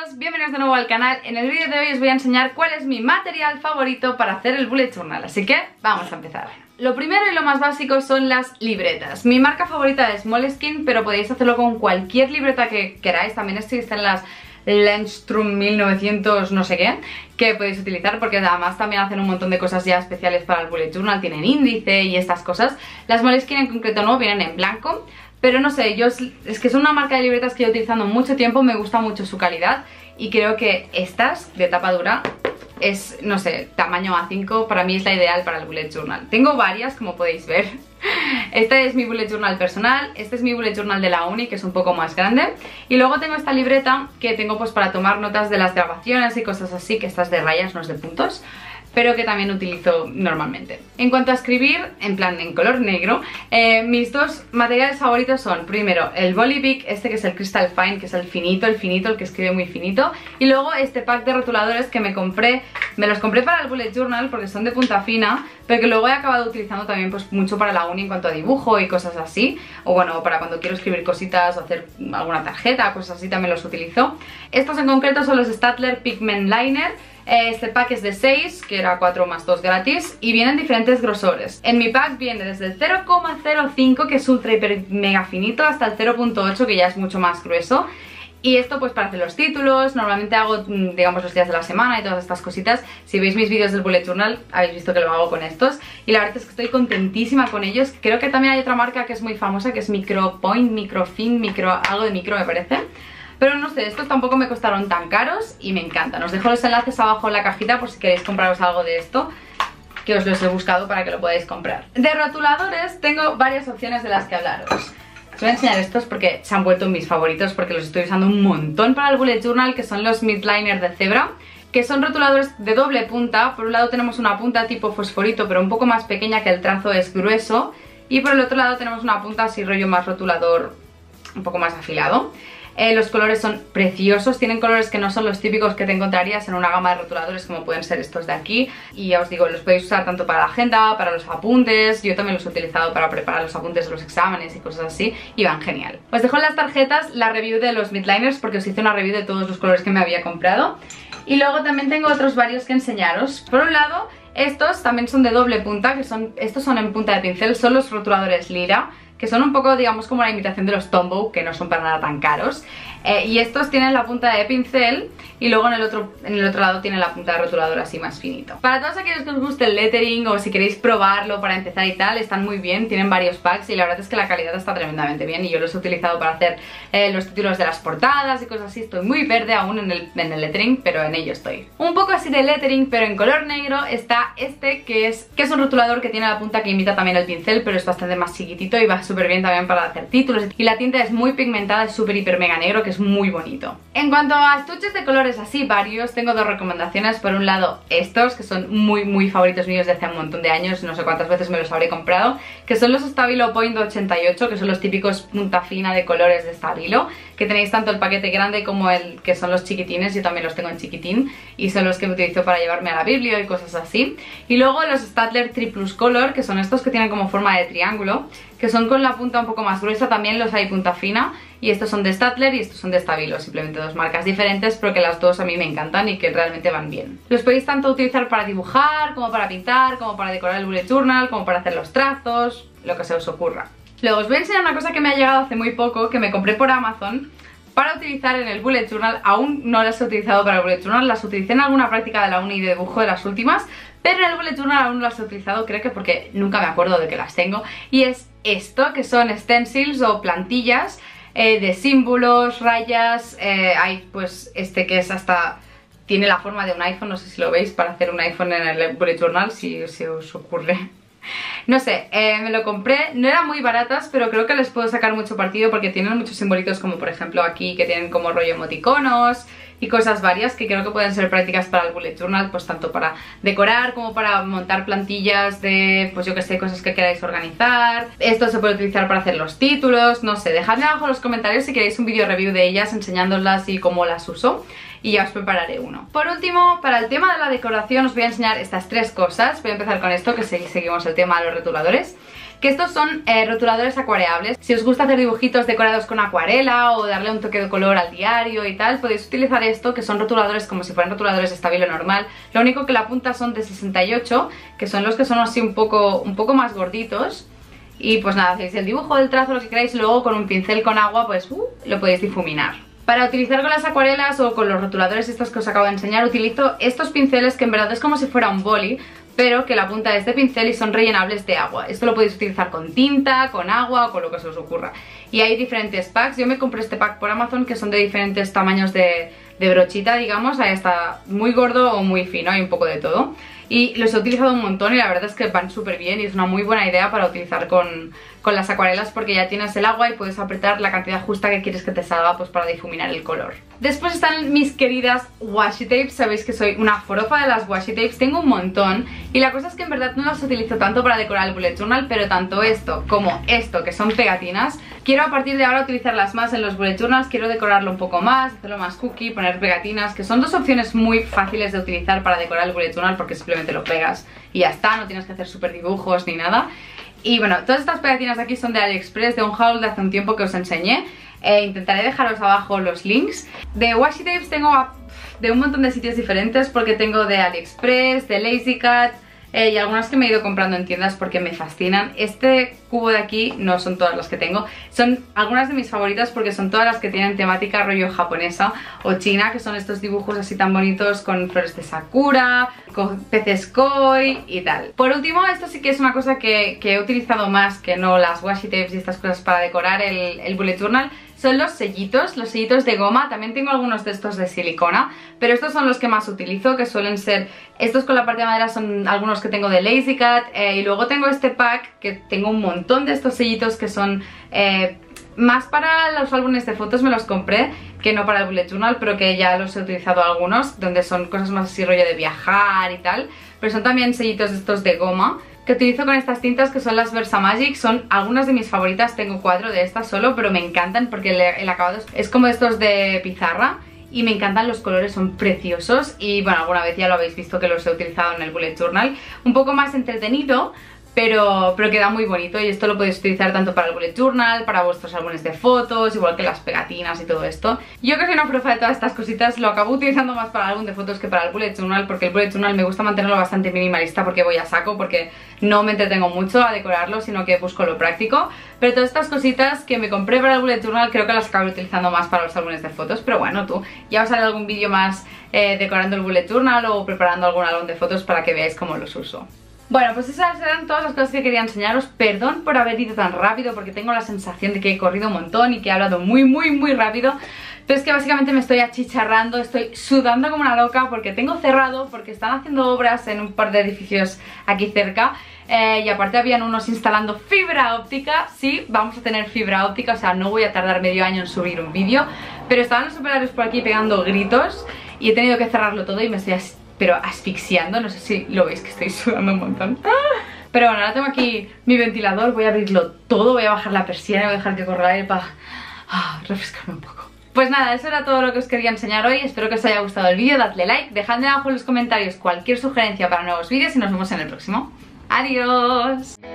chicos, bienvenidos de nuevo al canal. En el vídeo de hoy os voy a enseñar cuál es mi material favorito para hacer el bullet journal, así que vamos a empezar. Lo primero y lo más básico son las libretas. Mi marca favorita es Moleskine, pero podéis hacerlo con cualquier libreta que queráis. También existen las Lernström 1900 no sé qué, que podéis utilizar porque además también hacen un montón de cosas ya especiales para el bullet journal. Tienen índice y estas cosas. Las Moleskine en concreto no, vienen en blanco. Pero no sé, es que son una marca de libretas que llevo utilizando mucho tiempo, me gusta mucho su calidad y creo que estas de tapa dura es, no sé, tamaño A5, para mí es la ideal para el bullet journal. Tengo varias, como podéis ver. Este es mi bullet journal personal, este es mi bullet journal de la uni, que es un poco más grande. Y luego tengo esta libreta que tengo pues para tomar notas de las grabaciones y cosas así, que esta es de rayas, no es de puntos, pero que también utilizo normalmente. En cuanto a escribir, en plan en color negro, mis dos materiales favoritos son, primero, el Bolivic, este que es el Crystal Fine, que es el finito, el que escribe muy finito, y luego este pack de rotuladores que me los compré para el bullet journal porque son de punta fina, pero que luego he acabado utilizando también pues mucho para la uni en cuanto a dibujo y cosas así, o bueno, para cuando quiero escribir cositas o hacer alguna tarjeta, cosas así también los utilizo. Estos en concreto son los Staedtler Pigment Liner. Este pack es de 6, que era 4 más 2 gratis, y vienen diferentes grosores. En mi pack viene desde el 0,05, que es ultra hiper mega finito, hasta el 0,8, que ya es mucho más grueso. Y esto pues para hacer los títulos, normalmente hago, digamos, los días de la semana y todas estas cositas. Si veis mis vídeos del bullet journal, habéis visto que lo hago con estos. Y la verdad es que estoy contentísima con ellos. Creo que también hay otra marca que es muy famosa, que es Micropoint, Microfin, algo de micro me parece. Pero no sé, estos tampoco me costaron tan caros y me encantan. Os dejo los enlaces abajo en la cajita por si queréis compraros algo de esto, que os los he buscado para que lo podáis comprar. De rotuladores tengo varias opciones de las que hablaros. Os voy a enseñar estos porque se han vuelto mis favoritos, porque los estoy usando un montón para el bullet journal, que son los Midliner de Zebra, que son rotuladores de doble punta. Por un lado tenemos una punta tipo fosforito, pero un poco más pequeña, que el trazo es grueso, y por el otro lado tenemos una punta así rollo más rotulador, un poco más afilado. Los colores son preciosos, tienen colores que no son los típicos que te encontrarías en una gama de rotuladores como pueden ser estos de aquí. Y ya os digo, los podéis usar tanto para la agenda, para los apuntes. Yo también los he utilizado para preparar los apuntes de los exámenes y cosas así, y van genial. Os dejo en las tarjetas la review de los Midliners porque os hice una review de todos los colores que me había comprado. Y luego también tengo otros varios que enseñaros. Por un lado, estos también son de doble punta, estos son en punta de pincel, son los rotuladores Lyra, que son un poco, digamos, como la imitación de los Tombow, que no son para nada tan caros. Y estos tienen la punta de pincel y luego en el otro lado tienen la punta de rotulador así más finito. Para todos aquellos que os guste el lettering o si queréis probarlo para empezar y tal, están muy bien, tienen varios packs y la verdad es que la calidad está tremendamente bien y yo los he utilizado para hacer los títulos de las portadas y cosas así. Estoy muy verde aún en el lettering, pero en ello estoy. Un poco así de lettering, pero en color negro, está este que es un rotulador que tiene la punta que imita también el pincel, pero es bastante más chiquitito y va súper bien también para hacer títulos. Y la tinta es muy pigmentada, es súper hiper mega negro, que es muy bonito. En cuanto a estuches de colores así varios, tengo dos recomendaciones. Por un lado, estos, que son muy favoritos míos de hace un montón de años, no sé cuántas veces me los habré comprado, que son los Stabilo Point 88, que son los típicos punta fina de colores de Stabilo, que tenéis tanto el paquete grande como el que son los chiquitines. Yo también los tengo en chiquitín y son los que utilizo para llevarme a la biblio y cosas así. Y luego los Staedtler Triplus Color, que son estos que tienen como forma de triángulo, que son con la punta un poco más gruesa, también los hay punta fina, y estos son de Staedtler y estos son de Stabilo, simplemente dos marcas diferentes, pero que las dos a mí me encantan y que realmente van bien. Los podéis tanto utilizar para dibujar, como para pintar, como para decorar el bullet journal, como para hacer los trazos, lo que se os ocurra. Luego os voy a enseñar una cosa que me ha llegado hace muy poco, que me compré por Amazon para utilizar en el bullet journal. Aún no las he utilizado para el bullet journal, las utilicé en alguna práctica de la uni de dibujo de las últimas, pero en el bullet journal aún no las he utilizado, creo que porque nunca me acuerdo de que las tengo. Y es esto, que son stencils o plantillas de símbolos, rayas. Hay pues este que es hasta... tiene la forma de un iPhone, no sé si lo veis, para hacer un iPhone en el bullet journal, si os ocurre. No sé, me lo compré, no eran muy baratas, pero creo que les puedo sacar mucho partido porque tienen muchos simbolitos, como por ejemplo aquí, que tienen como rollo emoticonos y cosas varias que creo que pueden ser prácticas para el bullet journal, pues tanto para decorar como para montar plantillas de, pues yo que sé, cosas que queráis organizar. Esto se puede utilizar para hacer los títulos, no sé, dejadme abajo en los comentarios si queréis un vídeo review de ellas enseñándolas y cómo las uso, y ya os prepararé uno. Por último, para el tema de la decoración os voy a enseñar estas tres cosas. Voy a empezar con esto, que seguimos el tema de los rotuladores. que estos son rotuladores acuareables. Si os gusta hacer dibujitos decorados con acuarela o darle un toque de color al diario y tal, podéis utilizar esto, que son rotuladores como si fueran rotuladores de estabilo normal. Lo único que la punta son de 68, que son los que son así un poco más gorditos. Y pues nada, hacéis el dibujo del trazo, lo que queráis, luego con un pincel con agua pues lo podéis difuminar. Para utilizar con las acuarelas o con los rotuladores estos que os acabo de enseñar, utilizo estos pinceles que en verdad es como si fuera un boli, pero que la punta es de pincel y son rellenables de agua. Esto lo podéis utilizar con tinta, con agua o con lo que se os ocurra. Y hay diferentes packs. Yo me compré este pack por Amazon, que son de diferentes tamaños de brochita, digamos. Ahí está muy gordo o muy fino, hay un poco de todo. Y los he utilizado un montón y la verdad es que van súper bien y es una muy buena idea para utilizar con las acuarelas, porque ya tienes el agua y puedes apretar la cantidad justa que quieres que te salga pues para difuminar el color. Después están mis queridas washi tapes. Sabéis que soy una forofa de las washi tapes, tengo un montón y la cosa es que en verdad no las utilizo tanto para decorar el bullet journal, pero tanto esto como esto, que son pegatinas, quiero a partir de ahora utilizarlas más en los bullet journals. Quiero decorarlo un poco más, hacerlo más cookie, poner pegatinas, que son dos opciones muy fáciles de utilizar para decorar el bullet journal, porque simplemente lo pegas y ya está, no tienes que hacer súper dibujos ni nada. Y bueno, todas estas pegatinas de aquí son de AliExpress, de un haul de hace un tiempo que os enseñé. Intentaré dejaros abajo los links. De washi tapes tengo de un montón de sitios diferentes, porque tengo de AliExpress, de LazyCat, y algunas que me he ido comprando en tiendas porque me fascinan. Este cubo de aquí no son todas las que tengo, son algunas de mis favoritas porque son todas las que tienen temática rollo japonesa o china, que son estos dibujos así tan bonitos con flores de sakura, con peces koi y tal. Por último, esto sí que es una cosa que he utilizado más que no las washi tapes y estas cosas para decorar el bullet journal. Son los sellitos de goma. También tengo algunos de estos de silicona, pero estos son los que más utilizo, que suelen ser estos con la parte de madera, son algunos que tengo de LazyCat, y luego tengo este pack que tengo un montón de estos sellitos que son más para los álbumes de fotos. Me los compré, que no para el bullet journal, pero que ya los he utilizado algunos, donde son cosas más así rollo de viajar y tal, pero son también sellitos de estos de goma que utilizo con estas tintas, que son las Versamagic. Son algunas de mis favoritas, tengo 4 de estas solo, pero me encantan porque el acabado es como estos de pizarra y me encantan los colores, son preciosos. Y bueno, alguna vez ya lo habéis visto que los he utilizado en el bullet journal, un poco más entretenido, pero queda muy bonito. Y esto lo podéis utilizar tanto para el bullet journal, para vuestros álbumes de fotos, igual que las pegatinas y todo esto. Yo, que soy una profa de todas estas cositas, lo acabo utilizando más para el álbum de fotos que para el bullet journal, porque el bullet journal me gusta mantenerlo bastante minimalista, porque voy a saco, porque no me entretengo mucho a decorarlo, sino que busco lo práctico. Pero todas estas cositas que me compré para el bullet journal creo que las acabo utilizando más para los álbumes de fotos. Pero bueno, ya os haré algún vídeo más decorando el bullet journal o preparando algún álbum de fotos para que veáis cómo los uso. Bueno, pues esas eran todas las cosas que quería enseñaros. Perdón por haber ido tan rápido, porque tengo la sensación de que he corrido un montón y que he hablado muy rápido. Pero es que básicamente me estoy achicharrando, estoy sudando como una loca porque tengo cerrado, porque están haciendo obras en un par de edificios aquí cerca. Y aparte habían unos instalando fibra óptica. Sí, vamos a tener fibra óptica, o sea, no voy a tardar medio año en subir un vídeo. Pero estaban los operarios por aquí pegando gritos y he tenido que cerrarlo todo y me estoy pero asfixiando. No sé si lo veis, que estoy sudando un montón. Pero bueno, ahora tengo aquí mi ventilador, voy a abrirlo todo, voy a bajar la persiana y voy a dejar que corra el aire para refrescarme un poco. Pues nada, eso era todo lo que os quería enseñar hoy. Espero que os haya gustado el vídeo, dadle like, dejadme abajo en los comentarios cualquier sugerencia para nuevos vídeos y nos vemos en el próximo. ¡Adiós!